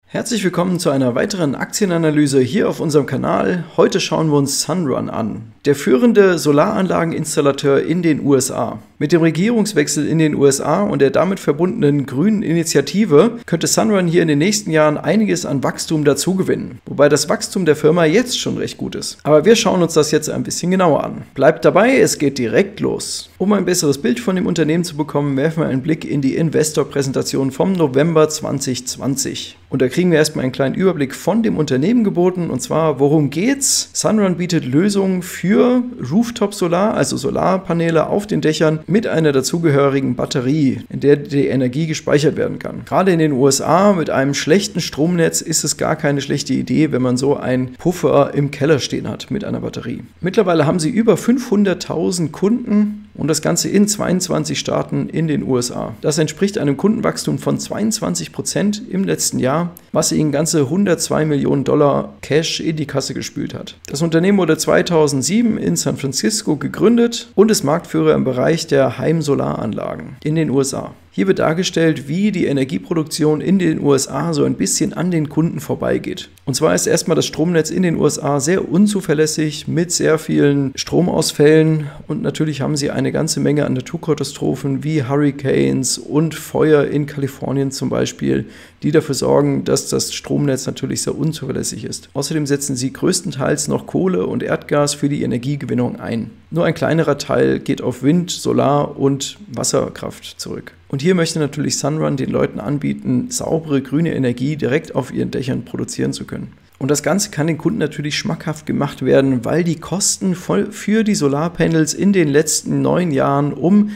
Herzlich willkommen zu einer weiteren Aktienanalyse hier auf unserem Kanal. Heute schauen wir uns Sunrun an, der führende Solaranlageninstallateur in den USA. Mit dem Regierungswechsel in den USA und der damit verbundenen grünen Initiative könnte Sunrun hier in den nächsten Jahren einiges an Wachstum dazugewinnen, wobei das Wachstum der Firma jetzt schon recht gut ist. Aber wir schauen uns das jetzt ein bisschen genauer an. Bleibt dabei, es geht direkt los. Um ein besseres Bild von dem Unternehmen zu bekommen, werfen wir einen Blick in die Investor-Präsentation vom November 2020. Und da kriegen wir erstmal einen kleinen Überblick von dem Unternehmen geboten, und zwar, worum geht's? Sunrun bietet Lösungen für Rooftop-Solar, also Solarpaneele auf den Dächern mit einer dazugehörigen Batterie, in der die Energie gespeichert werden kann. Gerade in den USA mit einem schlechten Stromnetz ist es gar keine schlechte Idee, wenn man so einen Puffer im Keller stehen hat mit einer Batterie. Mittlerweile haben sie über 500.000 Kunden und das Ganze in 22 Staaten in den USA. Das entspricht einem Kundenwachstum von 22% im letzten Jahr, was ihnen ganze $102 Millionen Cash in die Kasse gespült hat. Das Unternehmen wurde 2007 in San Francisco gegründet und ist Marktführer im Bereich der Heimsolaranlagen in den USA. Hier wird dargestellt, wie die Energieproduktion in den USA so ein bisschen an den Kunden vorbeigeht. Und zwar ist erstmal das Stromnetz in den USA sehr unzuverlässig mit sehr vielen Stromausfällen und natürlich haben sie eine ganze Menge an Naturkatastrophen wie Hurricanes und Feuer in Kalifornien zum Beispiel, die dafür sorgen, dass das Stromnetz natürlich sehr unzuverlässig ist. Außerdem setzen sie größtenteils noch Kohle und Erdgas für die Energiegewinnung ein. Nur ein kleinerer Teil geht auf Wind, Solar und Wasserkraft zurück. Und hier möchte natürlich Sunrun den Leuten anbieten, saubere grüne Energie direkt auf ihren Dächern produzieren zu können. Und das Ganze kann den Kunden natürlich schmackhaft gemacht werden, weil die Kosten für die Solarpanels in den letzten 9 Jahren um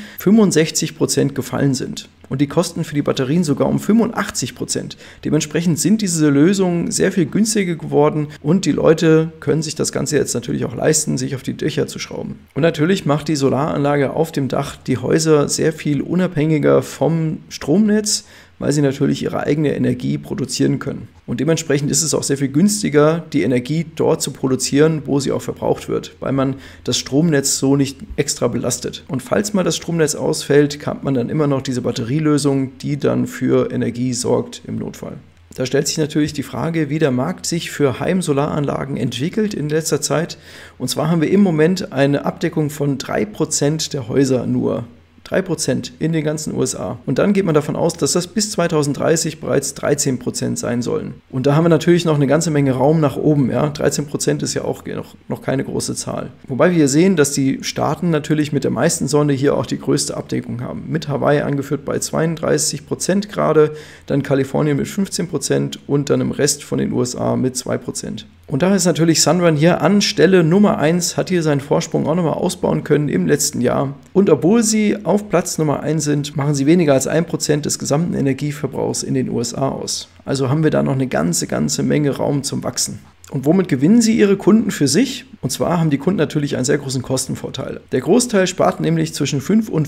65% gefallen sind. Und die Kosten für die Batterien sogar um 85%. Dementsprechend sind diese Lösungen sehr viel günstiger geworden und die Leute können sich das Ganze jetzt natürlich auch leisten, sich auf die Dächer zu schrauben. Und natürlich macht die Solaranlage auf dem Dach die Häuser sehr viel unabhängiger vom Stromnetz, weil sie natürlich ihre eigene Energie produzieren können. Und dementsprechend ist es auch sehr viel günstiger, die Energie dort zu produzieren, wo sie auch verbraucht wird, weil man das Stromnetz so nicht extra belastet. Und falls mal das Stromnetz ausfällt, hat man dann immer noch diese Batterielösung, die dann für Energie sorgt im Notfall. Da stellt sich natürlich die Frage, wie der Markt sich für Heimsolaranlagen entwickelt in letzter Zeit. Und zwar haben wir im Moment eine Abdeckung von 3% der Häuser nur. 3% in den ganzen USA. Und dann geht man davon aus, dass das bis 2030 bereits 13% sein sollen. Und da haben wir natürlich noch eine ganze Menge Raum nach oben. Ja? 13% ist ja auch noch keine große Zahl. Wobei wir hier sehen, dass die Staaten natürlich mit der meisten Sonne hier auch die größte Abdeckung haben. Mit Hawaii angeführt bei 32% gerade, dann Kalifornien mit 15% und dann im Rest von den USA mit 2%. Und da ist natürlich Sunrun hier an Stelle Nummer 1, hat hier seinen Vorsprung auch nochmal ausbauen können im letzten Jahr. Und obwohl sie auf Platz Nummer 1 sind, machen sie weniger als 1% des gesamten Energieverbrauchs in den USA aus. Also haben wir da noch eine ganze Menge Raum zum Wachsen. Und womit gewinnen sie ihre Kunden für sich? Und zwar haben die Kunden natürlich einen sehr großen Kostenvorteil. Der Großteil spart nämlich zwischen 5 und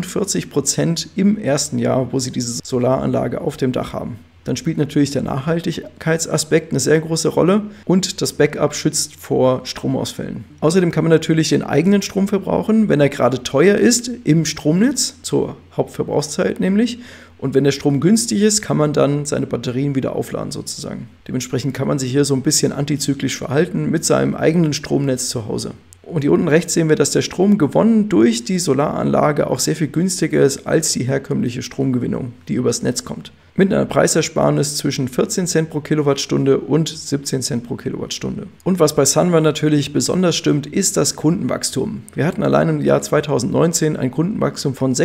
45% im ersten Jahr, wo sie diese Solaranlage auf dem Dach haben. Dann spielt natürlich der Nachhaltigkeitsaspekt eine sehr große Rolle und das Backup schützt vor Stromausfällen. Außerdem kann man natürlich den eigenen Strom verbrauchen, wenn er gerade teuer ist im Stromnetz, zur Hauptverbrauchszeit nämlich. Und wenn der Strom günstig ist, kann man dann seine Batterien wieder aufladen sozusagen. Dementsprechend kann man sich hier so ein bisschen antizyklisch verhalten mit seinem eigenen Stromnetz zu Hause. Und hier unten rechts sehen wir, dass der Strom gewonnen durch die Solaranlage auch sehr viel günstiger ist als die herkömmliche Stromgewinnung, die übers Netz kommt. Mit einer Preisersparnis zwischen 14 Cent pro Kilowattstunde und 17 Cent pro Kilowattstunde. Und was bei Sunrun natürlich besonders stimmt, ist das Kundenwachstum. Wir hatten allein im Jahr 2019 ein Kundenwachstum von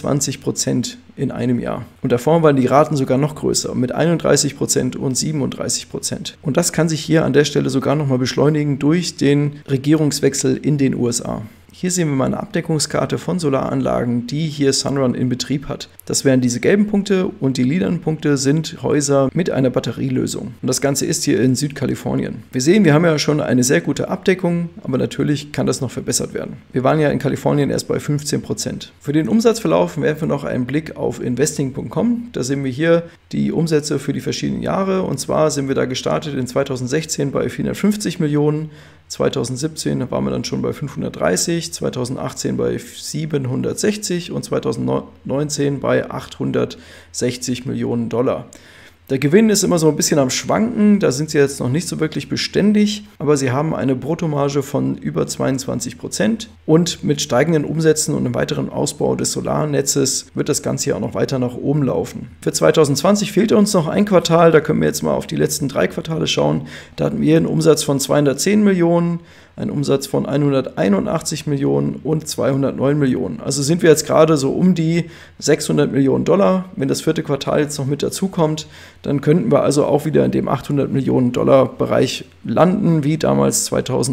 26% in einem Jahr. Und davor waren die Raten sogar noch größer, mit 31% und 37%. Und das kann sich hier an der Stelle sogar nochmal beschleunigen durch den Regierungswechsel in den USA. Hier sehen wir mal eine Abdeckungskarte von Solaranlagen, die hier Sunrun in Betrieb hat. Das wären diese gelben Punkte und die lilanen Punkte sind Häuser mit einer Batterielösung. Und das Ganze ist hier in Südkalifornien. Wir sehen, wir haben ja schon eine sehr gute Abdeckung, aber natürlich kann das noch verbessert werden. Wir waren ja in Kalifornien erst bei 15%. Für den Umsatzverlauf werfen wir noch einen Blick auf investing.com. Da sehen wir hier die Umsätze für die verschiedenen Jahre. Und zwar sind wir da gestartet in 2016 bei 450 Millionen. 2017 waren wir dann schon bei 530, 2018 bei 760 und 2019 bei 860 Millionen Dollar. Der Gewinn ist immer so ein bisschen am Schwanken, da sind sie jetzt noch nicht so wirklich beständig, aber sie haben eine Bruttomarge von über 22% und mit steigenden Umsätzen und einem weiteren Ausbau des Solarnetzes wird das Ganze hier auch noch weiter nach oben laufen. Für 2020 fehlt uns noch ein Quartal, da können wir jetzt mal auf die letzten 3 Quartale schauen. Da hatten wir einen Umsatz von 210 Millionen, einen Umsatz von 181 Millionen und 209 Millionen. Also sind wir jetzt gerade so um die 600 Millionen Dollar. Wenn das 4. Quartal jetzt noch mit dazukommt, dann könnten wir also auch wieder in dem 800 Millionen Dollar Bereich landen, wie damals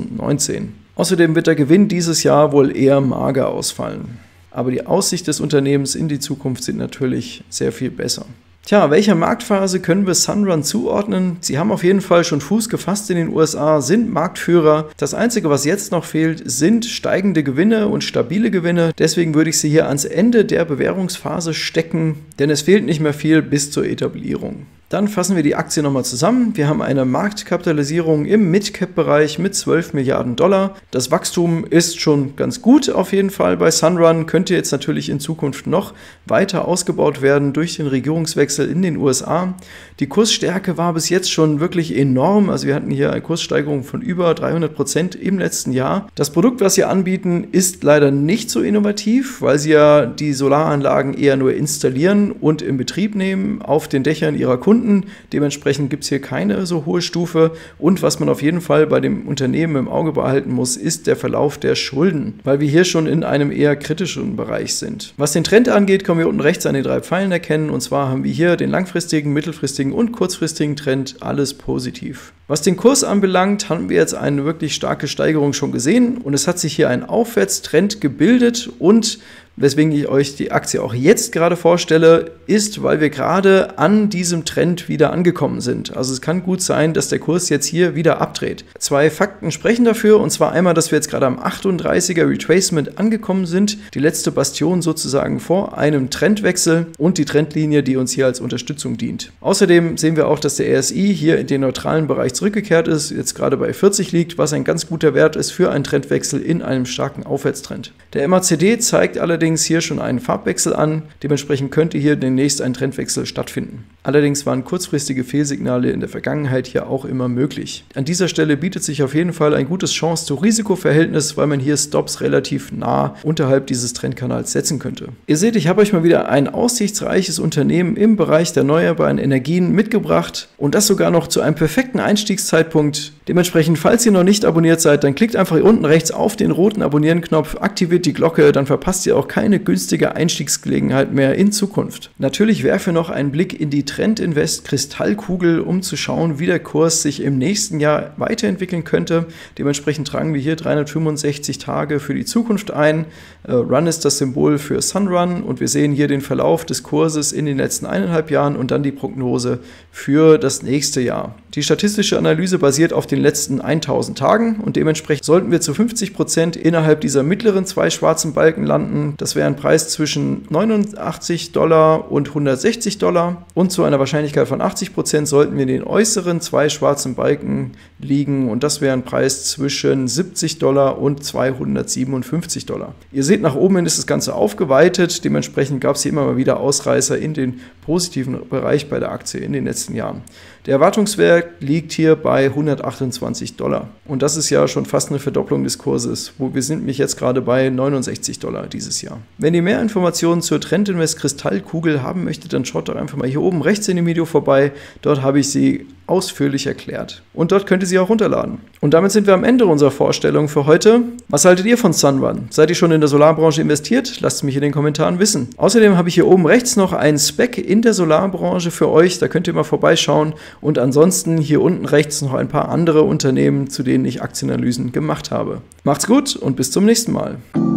2019. Außerdem wird der Gewinn dieses Jahr wohl eher mager ausfallen. Aber die Aussicht des Unternehmens in die Zukunft sind natürlich sehr viel besser. Tja, welcher Marktphase können wir Sunrun zuordnen? Sie haben auf jeden Fall schon Fuß gefasst in den USA, sind Marktführer. Das Einzige, was jetzt noch fehlt, sind steigende Gewinne und stabile Gewinne. Deswegen würde ich sie hier ans Ende der Bewährungsphase stecken, denn es fehlt nicht mehr viel bis zur Etablierung. Dann fassen wir die Aktie nochmal zusammen. Wir haben eine Marktkapitalisierung im Mid-Cap-Bereich mit 12 Milliarden Dollar. Das Wachstum ist schon ganz gut auf jeden Fall bei Sunrun, könnte jetzt natürlich in Zukunft noch weiter ausgebaut werden durch den Regierungswechsel in den USA. Die Kursstärke war bis jetzt schon wirklich enorm. Also wir hatten hier eine Kurssteigerung von über 300% im letzten Jahr. Das Produkt, was sie anbieten, ist leider nicht so innovativ, weil sie ja die Solaranlagen eher nur installieren und in Betrieb nehmen auf den Dächern ihrer Kunden. Dementsprechend gibt es hier keine so hohe Stufe und was man auf jeden Fall bei dem Unternehmen im Auge behalten muss, ist der Verlauf der Schulden, weil wir hier schon in einem eher kritischen Bereich sind. Was den Trend angeht, können wir unten rechts an den 3 Pfeilen erkennen und zwar haben wir hier den langfristigen, mittelfristigen und kurzfristigen Trend, alles positiv. Was den Kurs anbelangt, haben wir jetzt eine wirklich starke Steigerung schon gesehen und es hat sich hier ein Aufwärtstrend gebildet und weswegen ich euch die Aktie auch jetzt gerade vorstelle, ist, weil wir gerade an diesem Trend wieder angekommen sind. Also es kann gut sein, dass der Kurs jetzt hier wieder abdreht. 2 Fakten sprechen dafür, und zwar einmal, dass wir jetzt gerade am 38er Retracement angekommen sind, die letzte Bastion sozusagen vor einem Trendwechsel und die Trendlinie, die uns hier als Unterstützung dient. Außerdem sehen wir auch, dass der RSI hier in den neutralen Bereich zurückgekehrt ist, jetzt gerade bei 40 liegt, was ein ganz guter Wert ist für einen Trendwechsel in einem starken Aufwärtstrend. Der MACD zeigt allerdings hier schon einen Farbwechsel an, dementsprechend könnte hier demnächst ein Trendwechsel stattfinden. Allerdings waren kurzfristige Fehlsignale in der Vergangenheit hier auch immer möglich. An dieser Stelle bietet sich auf jeden Fall ein gutes Chance-zu-Risiko-Verhältnis, weil man hier Stops relativ nah unterhalb dieses Trendkanals setzen könnte. Ihr seht, ich habe euch mal wieder ein aussichtsreiches Unternehmen im Bereich der erneuerbaren Energien mitgebracht und das sogar noch zu einem perfekten Einstiegszeitpunkt. Dementsprechend, falls ihr noch nicht abonniert seid, dann klickt einfach hier unten rechts auf den roten Abonnieren-Knopf, aktiviert die Glocke, dann verpasst ihr auch keine günstige Einstiegsgelegenheit mehr in Zukunft. Natürlich werfe noch einen Blick in die Trendinvest Kristallkugel, um zu schauen, wie der Kurs sich im nächsten Jahr weiterentwickeln könnte. Dementsprechend tragen wir hier 365 Tage für die Zukunft ein. Run ist das Symbol für Sunrun und wir sehen hier den Verlauf des Kurses in den letzten 1,5 Jahren und dann die Prognose für das nächste Jahr. Die statistische Analyse basiert auf den letzten 1000 Tagen und dementsprechend sollten wir zu 50% innerhalb dieser mittleren 2 schwarzen Balken landen. Das wäre ein Preis zwischen $89 und $160 und zu einer Wahrscheinlichkeit von 80% sollten wir in den äußeren 2 schwarzen Balken liegen und das wäre ein Preis zwischen $70 und $257. Ihr seht, nach oben hin ist das Ganze aufgeweitet, dementsprechend gab es hier immer mal wieder Ausreißer in den positiven Bereich bei der Aktie in den letzten Jahren. Der Erwartungswert liegt hier bei $128 und das ist ja schon fast eine Verdopplung des Kurses, wo wir sind nämlich jetzt gerade bei $69 dieses Jahr. Wenn ihr mehr Informationen zur Trendinvest Kristallkugel haben möchtet, dann schaut doch einfach mal hier oben rechts in dem Video vorbei, dort habe ich sie ausführlich erklärt und dort könnt ihr sie auch runterladen. Und damit sind wir am Ende unserer Vorstellung für heute. Was haltet ihr von Sunrun? Seid ihr schon in der Solarbranche investiert? Lasst es mich in den Kommentaren wissen. Außerdem habe ich hier oben rechts noch einen Spec in der Solarbranche für euch, da könnt ihr mal vorbeischauen und ansonsten hier unten rechts noch ein paar andere Unternehmen, zu denen ich Aktienanalysen gemacht habe. Macht's gut und bis zum nächsten Mal.